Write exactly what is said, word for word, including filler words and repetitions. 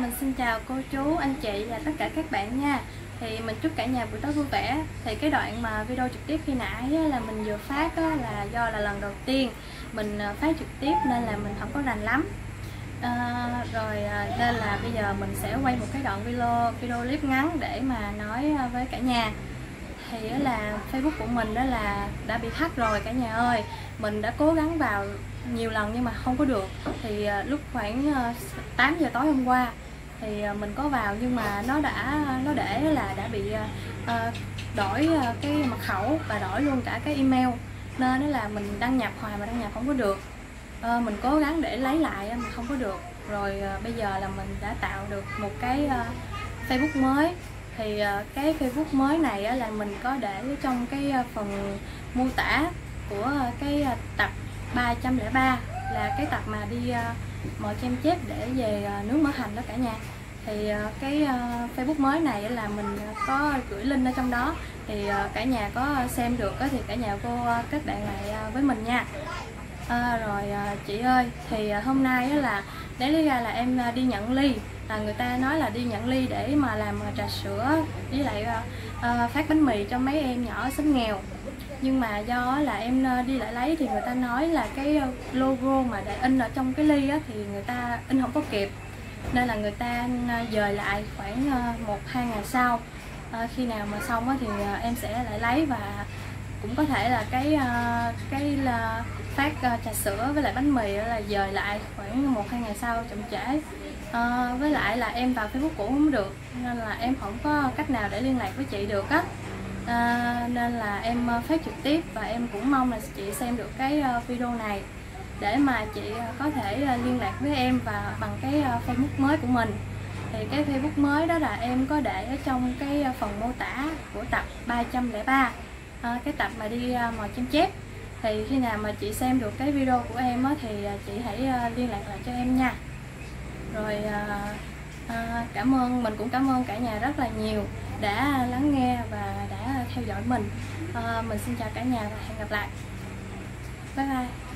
mình xin chào cô chú, anh chị và tất cả các bạn nha. Thì mình chúc cả nhà buổi tối vui vẻ. Thì cái đoạn mà video trực tiếp khi nãy là mình vừa phát là do là lần đầu tiên mình phát trực tiếp nên là mình không có rành lắm. À, rồi nên là bây giờ mình sẽ quay một cái đoạn video video clip ngắn để mà nói với cả nhà. Thì là Facebook của mình đó là đã bị hack rồi cả nhà ơi. Mình đã cố gắng vào nhiều lần nhưng mà không có được. Thì lúc khoảng tám giờ tối hôm qua thì mình có vào nhưng mà nó đã nó để là đã bị uh, đổi cái mật khẩu và đổi luôn cả cái email, nên đó là mình đăng nhập hoài mà đăng nhập không có được. Uh, mình cố gắng để lấy lại mà không có được. Rồi uh, bây giờ là mình đã tạo được một cái uh, Facebook mới. Thì uh, cái Facebook mới này uh, là mình có để trong cái uh, phần mô tả của uh, cái uh, tập ba trăm lẻ ba, là cái tập mà đi uh, mọi kem chép để về uh, nước mỡ hành đó cả nhà. Thì uh, cái uh, Facebook mới này là mình có gửi link ở trong đó, thì uh, cả nhà có xem được uh, thì cả nhà vô uh, kết bạn lại uh, với mình nha. À, rồi uh, chị ơi, thì uh, hôm nay uh, là đáng lý ra là em uh, đi nhận ly, là người ta nói là đi nhận ly để mà làm uh, trà sữa với lại uh, uh, phát bánh mì cho mấy em nhỏ xóm nghèo. Nhưng mà do là em đi lại lấy thì người ta nói là cái logo mà để in ở trong cái ly á, thì người ta in không có kịp, nên là người ta dời lại khoảng một hai ngày sau. À, khi nào mà xong á, thì em sẽ lại lấy, và cũng có thể là cái cái là phát trà sữa với lại bánh mì là dời lại khoảng một hai ngày sau chậm trễ. À, với lại là em vào Facebook cũ không được nên là em không có cách nào để liên lạc với chị được á. À, nên là em phát trực tiếp, và em cũng mong là chị xem được cái video này để mà chị có thể liên lạc với em và bằng cái Facebook mới của mình. Thì cái Facebook mới đó là em có để ở trong cái phần mô tả của tập ba trăm lẻ ba, à, cái tập mà đi mò chém chép. Thì khi nào mà chị xem được cái video của em á, thì chị hãy liên lạc lại cho em nha. Rồi à, cảm ơn, mình cũng cảm ơn cả nhà rất là nhiều đã lắng nghe và đã theo dõi mình. À, mình xin chào cả nhà và hẹn gặp lại. Bye bye.